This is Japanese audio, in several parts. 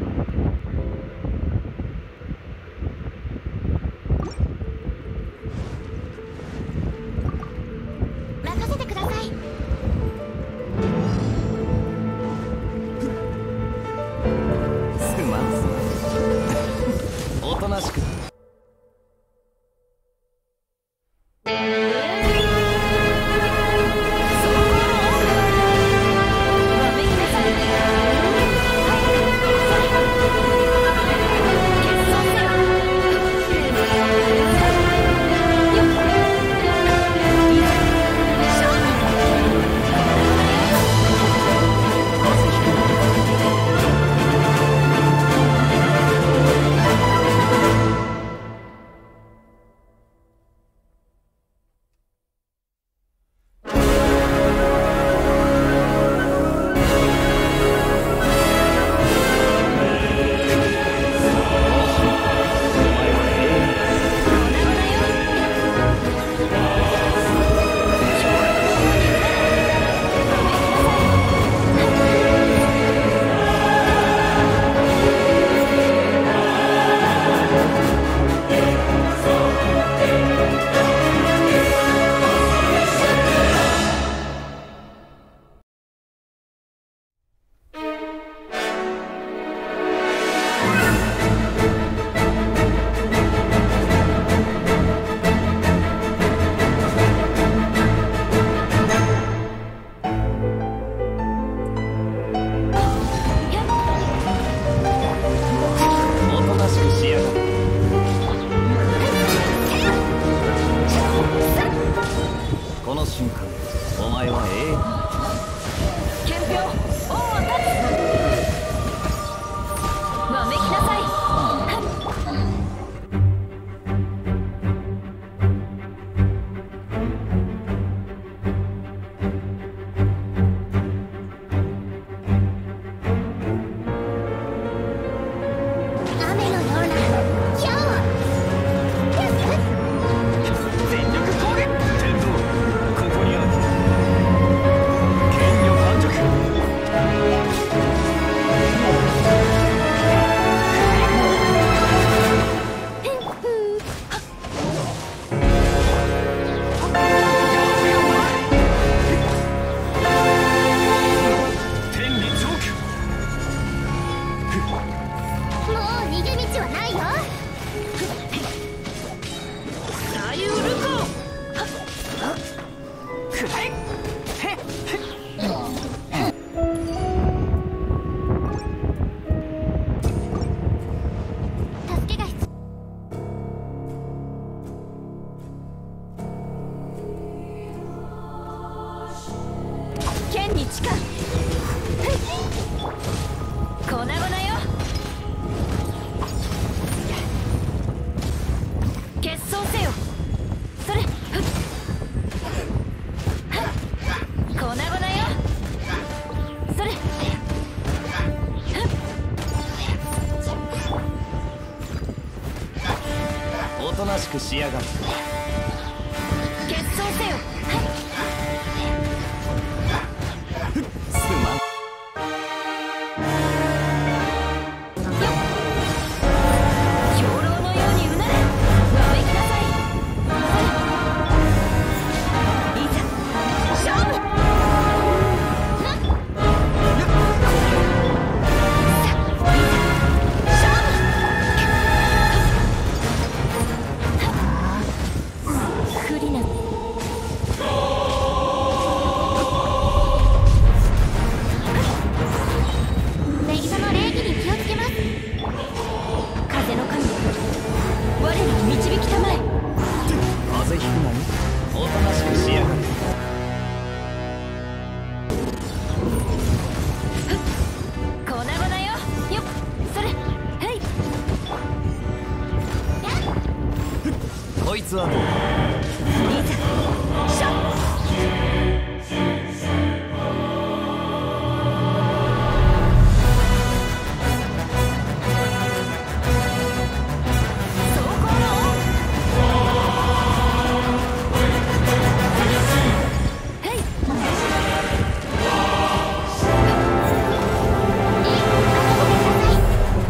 任せてください。 すまんすまん。おとなしく。この瞬間、お前は憲兵、王は立つ。わめきなさい。雨のような今日全力攻撃。天道、ここにある。権力繁殖。天理チョーク。 もう逃げ道はないよ。左右ルコくらえ。へっ助けが必要。剣に近い。粉々よ。結晶せよ。それ。粉々よ。それ。 おとなしくしやがる。 結晶せよ。 すまん。 兵糧のようにうなれ。わめきなさい。いざ勝負。不利なめぎさの礼儀に気をつけます。風の神よ、我らに導きたまえ。 風邪ひくなよ。おとなしくしやがる。 粉々よ。よっ、それ。はい。 こいつはどうだ。 いざ勝負。走行の王。はい。任せてください。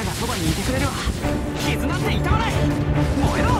ながそばにいてくれるわ。傷なんて痛まない。燃えろ。